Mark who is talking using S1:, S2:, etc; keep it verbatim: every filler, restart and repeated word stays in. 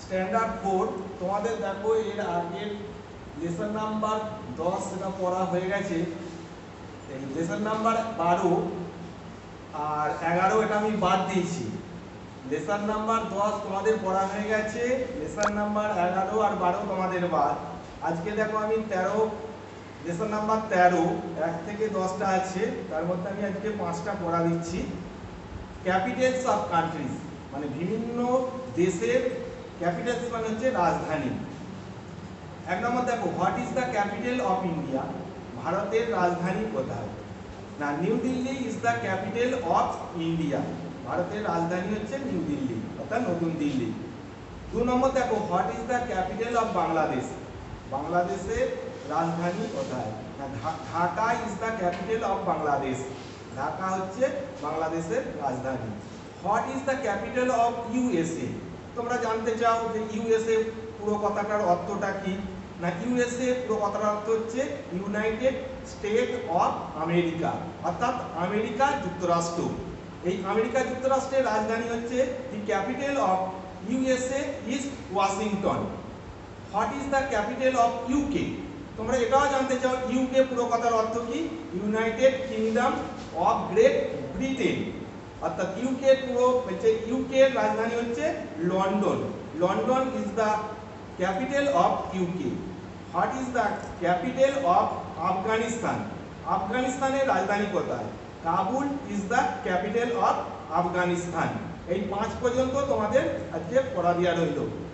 S1: Standard four তোমাদের দেখো এর আগের লেসন নাম্বার দশ সেটা পড়া হয়ে গেছে। এই লেসন নাম্বার বারো আর এগারো এটা আমি বাদ দিয়েছি। লেসন নাম্বার দশ তোমাদের পড়া হয়ে গেছে, লেসন নাম্বার এগারো আর বারো তোমাদের বাদ। আজকে দেখো আমি তেরো লেসন নাম্বার তেরো এক থেকে দশটা আছে, তার মধ্যে আমি আজকে পাঁচটা পড়া দিচ্ছি। ক্যাপিটালস অফ কান্ট্রিজ মানে বিভিন্ন দেশের ক্যাপিটালস মানে হচ্ছে রাজধানী। এক নম্বর দেখো, what is the capital of India? ভারতের রাজধানী কোথায়? না, New Delhi is the capital of India. ভারতের রাজধানী হচ্ছে নিউ দিল্লি অর্থাৎ নতুন দিল্লি। দু নম্বর দেখো, what is the capital of Bangladesh? বাংলাদেশের রাজধানী কোথায়? না, Dhaka is the capital of Bangladesh. Dhaka হচ্ছে বাংলাদেশের রাজধানী। What is the capital of USA? তোমরা জানতে চাও যে ইউএসএ পুরো কথাটার অর্থটা কি? না, ইউএসএ পুরো কথাটার অর্থ হচ্ছে ইউনাইটেড স্টেট অফ আমেরিকা অর্থাৎ আমেরিকা যুক্তরাষ্ট্র। এই আমেরিকা যুক্তরাষ্ট্রের রাজধানী হচ্ছে the capital of USA is Washington. What is the capital of UK? তোমরা এটাও জানতে চাও ইউকে পুরো কথার অর্থ কি? United Kingdom of Great Britain অর্থাৎ ইউকে পুরো হচ্ছে ইউকে এর রাজধানী হচ্ছে London. London is the capital of UK. What is the capital of Afghanistan? আফগানিস্তানের রাজধানী কোথায়? Kabul is the capital of Afghanistan. এই পাঁচ পর্যন্ত তোমাদের আজকে পড়া দেওয়া রইল।